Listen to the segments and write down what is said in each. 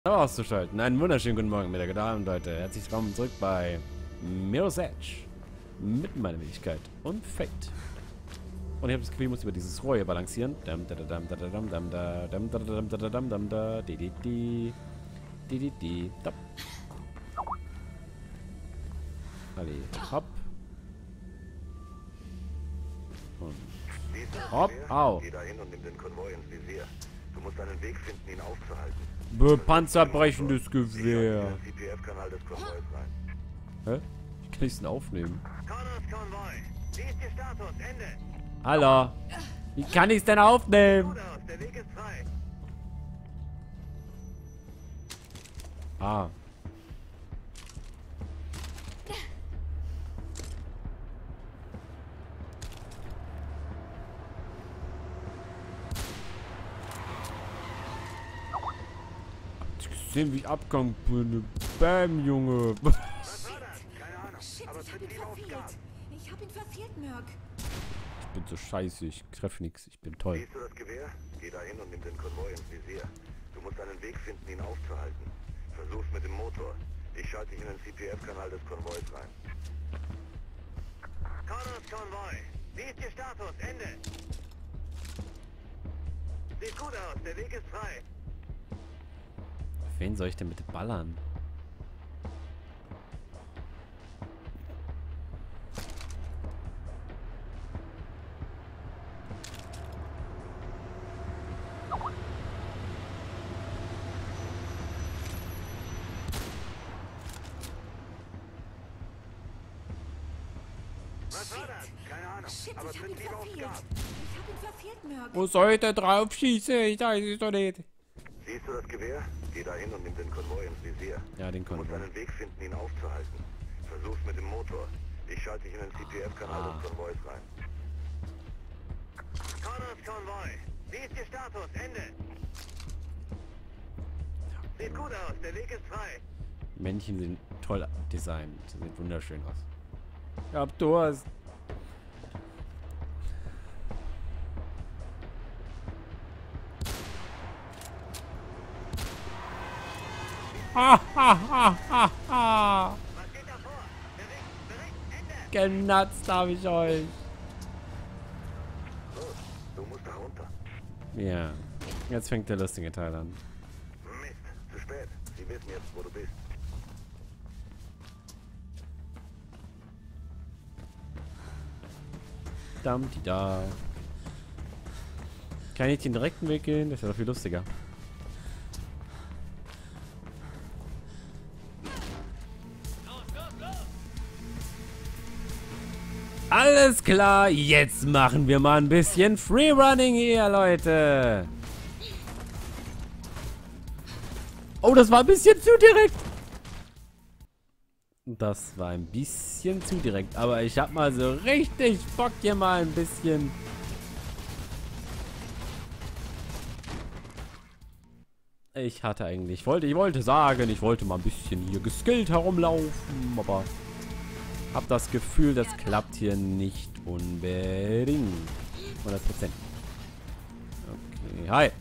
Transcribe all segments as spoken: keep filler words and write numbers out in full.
auszuschalten. Einen wunderschönen guten Morgen, meine Damen und Leute. Herzlich willkommen zurück bei Mirror's Edge. Mit meiner Fähigkeit und Fate. Und ich habe das Gefühl, ich muss über dieses Rohr hier balancieren. Dam da dam da dam dam da dam da dam da dam dam da di di di di di di da. Alle hopp. Und hopp, au. Geh dahin und nimm den Konvoi ins Visier. Du musst einen Weg finden, ihn aufzuhalten. Panzerbrechendes Gewehr. C P F-Kanal des Konvois rein. Hä? Wie kann ich es denn aufnehmen? Connors Konvoi. Wie ist Ihr Status? Ende. Hallo. Wie kann ich es denn aufnehmen? Gut aus, der Weg ist frei. Ah. Sehen, wie ich abgegangen bin. Bam, Junge. Was war das? Keine Ahnung. Shit, Aber ich hab tritt ihn ihn auf verfehlt. Gas. Ich hab ihn verfehlt, Merc. Ich bin so scheiße, ich treffe nichts. Ich bin toll. Siehst du das Gewehr? Geh dahin und nimm den Konvoi ins Visier. Du musst einen Weg finden, ihn aufzuhalten. Versuch's mit dem Motor. Ich schalte dich in den C P F-Kanal des Konvois rein. Connors Konvoi. Wie ist Ihr Status? Ende. Sieht gut aus, der Weg ist frei. Wen soll ich denn bitte ballern? Was war das? Keine Ahnung. Shit, Aber ich hab tritt ihn lieber auf verfehlt. Gas. Ich hab ihn verfehlt, Merc. Wo soll ich da drauf schießen? Ich weiß es doch nicht. Siehst du das Gewehr? Geh dahin und nimm den Konvoi ins Visier. Ja, den Du musst Konvoi. einen Weg finden, ihn aufzuhalten. Versuch's mit dem Motor. Ich schalte dich in den C P F-Kanal Ah. des Konvois rein. Connors Konvoi. Wie ist Ihr Status? Ende. Sieht gut aus, der Weg ist frei. Männchen sind toll designt. Sie sehen wunderschön aus. Ich hab Durst. Ha ha ha ha ha. Was geht da vor? Bericht, Bericht, Ende. Genatzt habe ich euch. Los, du musst da runter. Ja. Jetzt fängt der lustige Teil an. Mist, zu spät. Sie wissen jetzt, wo du bist. Dampti da. Kann ich den direkten Weg gehen? Das ist ja doch viel lustiger. Alles klar, jetzt machen wir mal ein bisschen Freerunning hier, Leute. Oh, das war ein bisschen zu direkt. Das war ein bisschen zu direkt, aber ich hab mal so richtig Bock hier mal ein bisschen. Ich hatte eigentlich, ich wollte, ich wollte sagen, ich wollte mal ein bisschen hier geskillt herumlaufen, aber hab das Gefühl, das klappt hier nicht unbedingt. hundert Prozent. Okay, hi.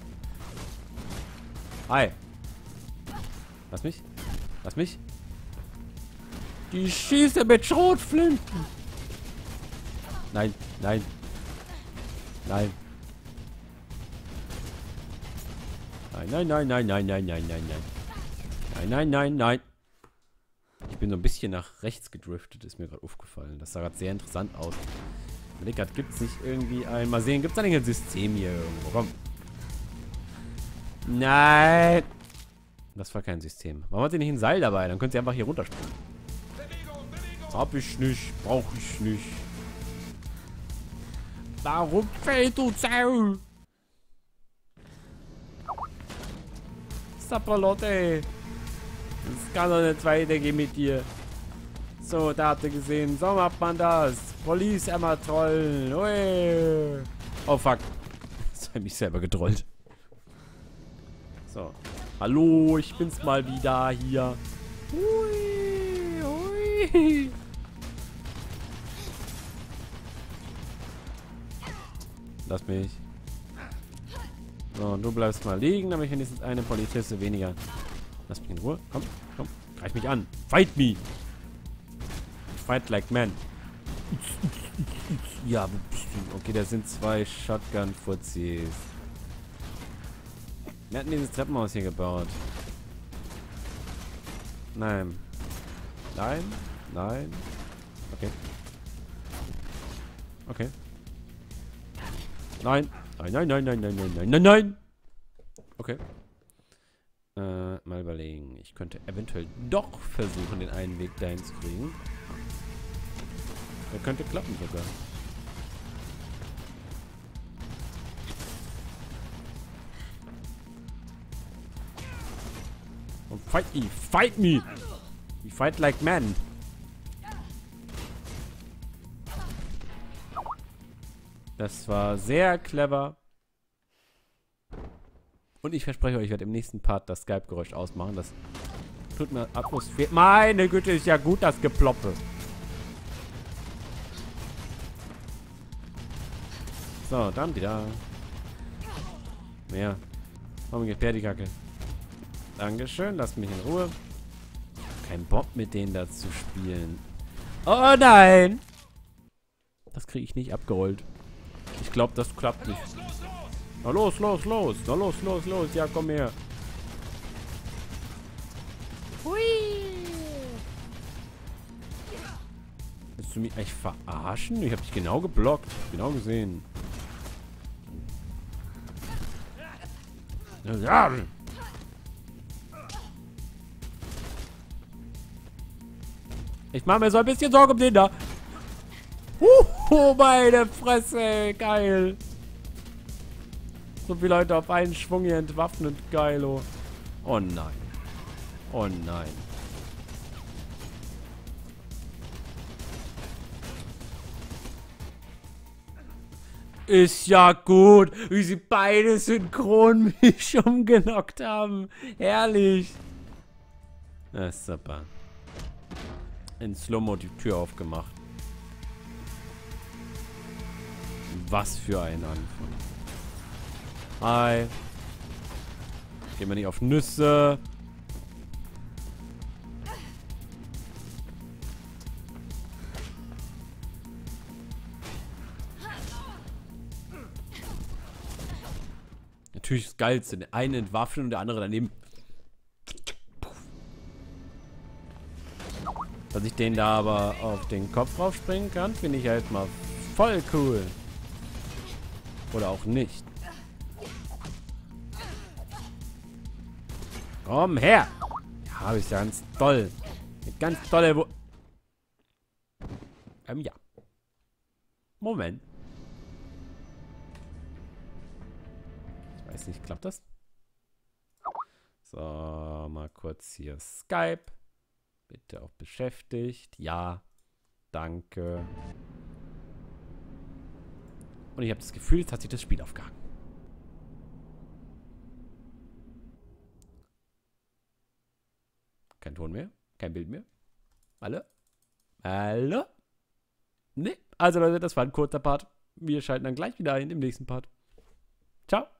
Hi. Lass mich. Lass mich. Die schieße mit Schrotflinten. Nein, nein. Nein. Nein, nein, nein, nein, nein, nein, nein, nein, nein. Nein, nein, nein, nein. Ich bin so ein bisschen nach rechts gedriftet, ist mir gerade aufgefallen. Das sah gerade sehr interessant aus. Blick hat, gibt es nicht irgendwie ein... Mal sehen, gibt es da nicht ein System hier irgendwo? Komm. Nein. Das war kein System. Warum hat sie nicht ein Seil dabei? Dann könnt ihr einfach hier runterspringen. Hab ich nicht. Brauch ich nicht. Warum fällt du Seil? Sapperlotte. Das kann doch nicht weitergehen mit dir. So, da habt ihr gesehen. So macht man das. Police Emma trollen. Ui. Oh fuck. Das habe ich mich selber getrollt. So. Hallo, ich bin's mal wieder hier. Hui, hui. Lass mich. So, und du bleibst mal liegen, damit ich wenigstens eine Poliziste weniger Lass mich in Ruhe. Komm, komm. Greif mich an. Fight me. Fight like man. Ja, okay, das sind zwei Shotgun-Fuzis. Wir hatten dieses Treppenhaus hier gebaut. Nein. Nein. Nein. Okay. Okay. Nein. Nein, nein, nein, nein, nein, nein, nein, nein, nein. Okay. Äh, mal überlegen. Ich könnte eventuell doch versuchen, den einen Weg dahin zu kriegen. Der könnte klappen sogar. Und fight me! Fight me! We fight like men! Das war sehr clever. Und ich verspreche euch, ich werde im nächsten Part das Skype-Geräusch ausmachen. Das tut mir Atmosphäre... Meine Güte, ist ja gut, das Geploppe. So, dann wieder. Mehr. Warum geht per die Kacke? Dankeschön, lasst mich in Ruhe. Kein Bock mit denen da zu spielen. Oh nein! Das kriege ich nicht abgerollt. Ich glaube, das klappt nicht. Na los, los, los. Na los, los, los. Ja, komm her. Hui. Willst du mich echt verarschen? Ich habe dich genau geblockt. Genau gesehen. Ja. Ich mache mir so ein bisschen Sorge um den da. Oh, meine Fresse. Geil. So viele Leute auf einen Schwung hier entwaffnet. Geilo. Oh nein. Oh nein. Ist ja gut, wie sie beide synchron mich umgenockt haben. Herrlich. Na, super. In Slow-Mo die Tür aufgemacht. Was für ein Anfang. Hi. Gehen wir nicht auf Nüsse. Natürlich das Geilste. Der eine entwaffnet und der andere daneben. Dass ich den da aber auf den Kopf raufspringen kann, finde ich halt mal voll cool. Oder auch nicht. Komm her! Ja, habe ich ganz toll. Eine ganz tolle Wo Ähm, ja. Moment. Ich weiß nicht, klappt das? So, mal kurz hier Skype. Bitte auch beschäftigt. Ja. Danke. Und ich habe das Gefühl, jetzt hat sich das Spiel aufgehangen. Kein Ton mehr. Kein Bild mehr. Hallo? Hallo? Ne? Also Leute, das war ein kurzer Part. Wir schalten dann gleich wieder ein im nächsten Part. Ciao.